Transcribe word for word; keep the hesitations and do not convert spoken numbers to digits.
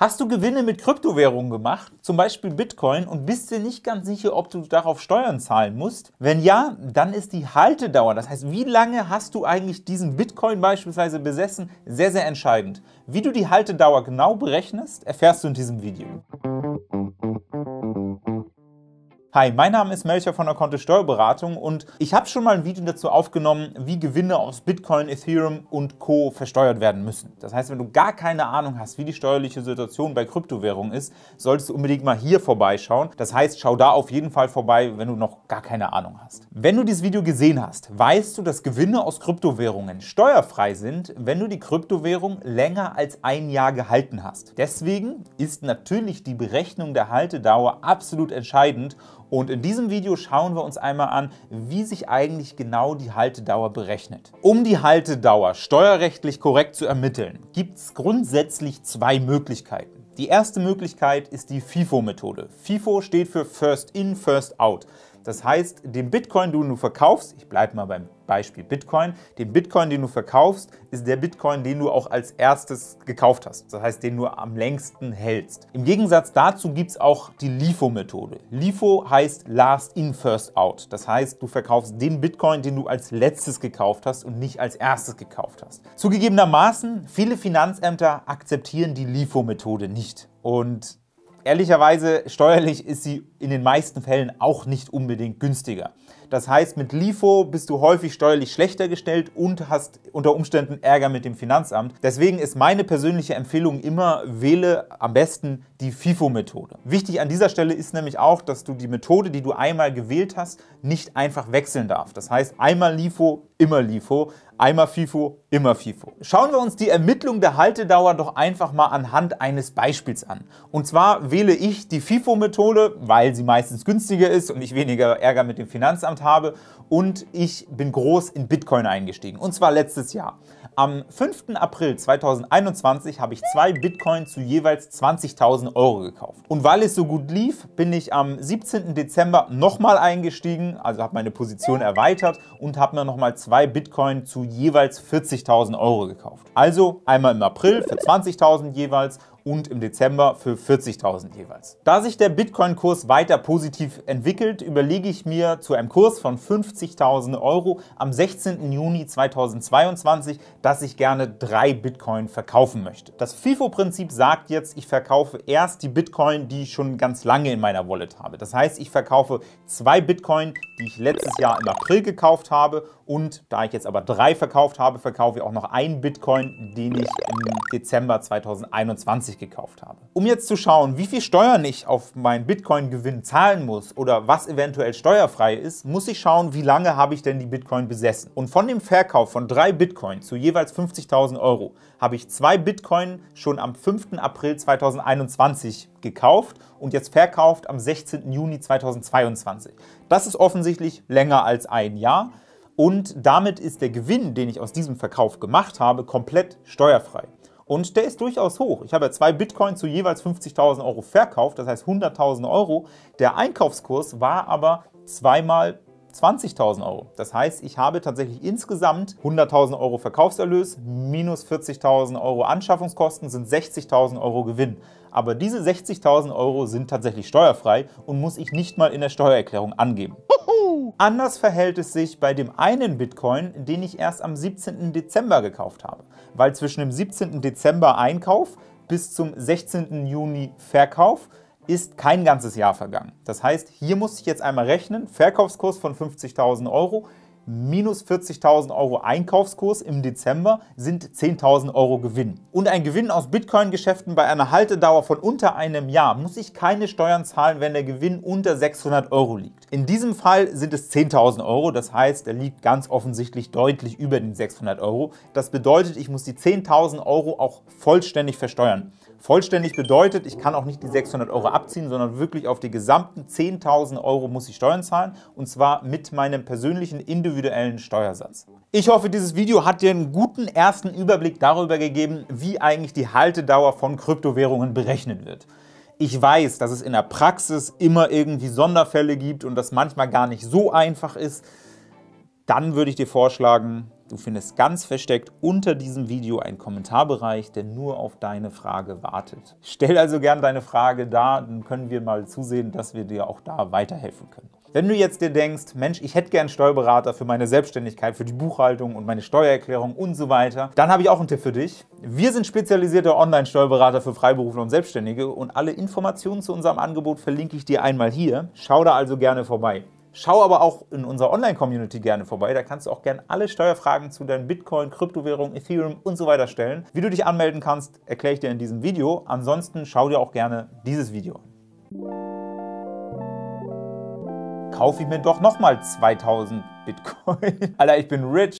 Hast du Gewinne mit Kryptowährungen gemacht, zum Beispiel Bitcoin, und bist dir nicht ganz sicher, ob du darauf Steuern zahlen musst? Wenn ja, dann ist die Haltedauer, das heißt, wie lange hast du eigentlich diesen Bitcoin beispielsweise besessen, sehr, sehr entscheidend. Wie du die Haltedauer genau berechnest, erfährst du in diesem Video. Hi, mein Name ist Melcher von der Kontist Steuerberatung und ich habe schon mal ein Video dazu aufgenommen, wie Gewinne aus Bitcoin, Ethereum und Co. versteuert werden müssen. Das heißt, wenn du gar keine Ahnung hast, wie die steuerliche Situation bei Kryptowährungen ist, solltest du unbedingt mal hier vorbeischauen. Das heißt, schau da auf jeden Fall vorbei, wenn du noch gar keine Ahnung hast. Wenn du dieses Video gesehen hast, weißt du, dass Gewinne aus Kryptowährungen steuerfrei sind, wenn du die Kryptowährung länger als ein Jahr gehalten hast. Deswegen ist natürlich die Berechnung der Haltedauer absolut entscheidend. Und in diesem Video schauen wir uns einmal an, wie sich eigentlich genau die Haltedauer berechnet. Um die Haltedauer steuerrechtlich korrekt zu ermitteln, gibt es grundsätzlich zwei Möglichkeiten. Die erste Möglichkeit ist die FIFO-Methode. FIFO steht für First In, First Out. Das heißt, den Bitcoin, den du verkaufst, ich bleibe mal beim Beispiel Bitcoin, den Bitcoin, den du verkaufst, ist der Bitcoin, den du auch als erstes gekauft hast. Das heißt, den du am längsten hältst. Im Gegensatz dazu gibt es auch die LIFO-Methode. LIFO heißt Last In, First Out. Das heißt, du verkaufst den Bitcoin, den du als letztes gekauft hast und nicht als erstes gekauft hast. Zugegebenermaßen, viele Finanzämter akzeptieren die LIFO-Methode nicht. Und ehrlicherweise, steuerlich ist sie in den meisten Fällen auch nicht unbedingt günstiger. Das heißt, mit LIFO bist du häufig steuerlich schlechter gestellt und hast unter Umständen Ärger mit dem Finanzamt. Deswegen ist meine persönliche Empfehlung immer, wähle am besten die FIFO-Methode. Wichtig an dieser Stelle ist nämlich auch, dass du die Methode, die du einmal gewählt hast, nicht einfach wechseln darfst. Das heißt, einmal LIFO, immer LIFO, einmal FIFO, immer FIFO. Schauen wir uns die Ermittlung der Haltedauer doch einfach mal anhand eines Beispiels an. Und zwar wähle ich die FIFO-Methode, weil sie meistens günstiger ist und ich weniger Ärger mit dem Finanzamt habe, und ich bin groß in Bitcoin eingestiegen, und zwar letztes Jahr. Am fünften April zweitausendeinundzwanzig habe ich zwei Bitcoin zu jeweils zwanzigtausend Euro gekauft. Und weil es so gut lief, bin ich am siebzehnten Dezember nochmal eingestiegen, also habe meine Position erweitert und habe mir nochmal zwei Bitcoin zu jeweils vierzigtausend Euro gekauft. Also einmal im April für zwanzigtausend jeweils und im Dezember für vierzigtausend jeweils. Da sich der Bitcoin-Kurs weiter positiv entwickelt, überlege ich mir zu einem Kurs von fünfzigtausend Euro am sechzehnten Juni zweitausendzweiundzwanzig, dass ich gerne drei Bitcoin verkaufen möchte. Das FIFO-Prinzip sagt jetzt, ich verkaufe erst die Bitcoin, die ich schon ganz lange in meiner Wallet habe. Das heißt, ich verkaufe zwei Bitcoin, die ich letztes Jahr im April gekauft habe, und da ich jetzt aber drei verkauft habe, verkaufe ich auch noch einen Bitcoin, den ich im Dezember zweitausendeinundzwanzig gekauft habe. Um jetzt zu schauen, wie viel Steuern ich auf meinen Bitcoin-Gewinn zahlen muss oder was eventuell steuerfrei ist, muss ich schauen, wie lange habe ich denn die Bitcoin besessen. Und von dem Verkauf von drei Bitcoin zu jeweils fünfzigtausend Euro habe ich zwei Bitcoin schon am fünften April zweitausendeinundzwanzig gekauft und jetzt verkauft am sechzehnten Juni zweitausendzweiundzwanzig. Das ist offensichtlich länger als ein Jahr. Und damit ist der Gewinn, den ich aus diesem Verkauf gemacht habe, komplett steuerfrei. Und der ist durchaus hoch. Ich habe ja zwei Bitcoin zu jeweils fünfzigtausend Euro verkauft, das heißt hunderttausend Euro. Der Einkaufskurs war aber zweimal zwanzigtausend Euro. Das heißt, ich habe tatsächlich insgesamt hunderttausend Euro Verkaufserlös minus vierzigtausend Euro Anschaffungskosten sind sechzigtausend Euro Gewinn. Aber diese sechzigtausend Euro sind tatsächlich steuerfrei und muss ich nicht mal in der Steuererklärung angeben. Anders verhält es sich bei dem einen Bitcoin, den ich erst am siebzehnten Dezember gekauft habe. Weil zwischen dem siebzehnten Dezember Einkauf bis zum sechzehnten Juni Verkauf ist kein ganzes Jahr vergangen. Das heißt, hier muss ich jetzt einmal rechnen, Verkaufskurs von fünfzigtausend Euro minus vierzigtausend Euro Einkaufskurs im Dezember sind zehntausend Euro Gewinn. Und ein Gewinn aus Bitcoin-Geschäften bei einer Haltedauer von unter einem Jahr muss ich keine Steuern zahlen, wenn der Gewinn unter sechshundert Euro liegt. In diesem Fall sind es zehntausend Euro, das heißt, er liegt ganz offensichtlich deutlich über den sechshundert Euro. Das bedeutet, ich muss die zehntausend Euro auch vollständig versteuern. Vollständig bedeutet, ich kann auch nicht die sechshundert Euro abziehen, sondern wirklich auf die gesamten zehntausend Euro muss ich Steuern zahlen, und zwar mit meinem persönlichen individuellen Steuersatz. Ich hoffe, dieses Video hat dir einen guten ersten Überblick darüber gegeben, wie eigentlich die Haltedauer von Kryptowährungen berechnet wird. Ich weiß, dass es in der Praxis immer irgendwie Sonderfälle gibt und das manchmal gar nicht so einfach ist. Dann würde ich dir vorschlagen, Du findest ganz versteckt unter diesem Video einen Kommentarbereich, der nur auf deine Frage wartet. Stell also gerne deine Frage da, dann können wir mal zusehen, dass wir dir auch da weiterhelfen können. Wenn du jetzt dir denkst, Mensch, ich hätte gern einen Steuerberater für meine Selbstständigkeit, für die Buchhaltung und meine Steuererklärung und so weiter, dann habe ich auch einen Tipp für dich. Wir sind spezialisierte Online-Steuerberater für Freiberufler und Selbstständige und alle Informationen zu unserem Angebot verlinke ich dir einmal hier. Schau da also gerne vorbei. Schau aber auch in unserer Online-Community gerne vorbei, da kannst du auch gerne alle Steuerfragen zu deinen Bitcoin, Kryptowährungen, Ethereum und so weiter stellen. Wie du dich anmelden kannst, erkläre ich dir in diesem Video. Ansonsten schau dir auch gerne dieses Video an. Kaufe ich mir doch nochmal zweitausend Bitcoin. Alter, ich bin rich.